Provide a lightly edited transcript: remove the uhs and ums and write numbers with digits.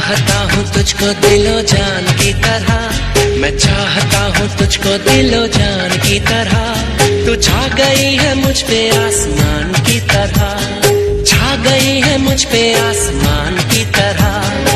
चाहता हूँ तुझको दिलो जान की तरह, मैं चाहता हूँ तुझको दिलो जान की तरह। तू छा गई है मुझ पे आसमान की तरह, छा गई है मुझ पे आसमान की तरह।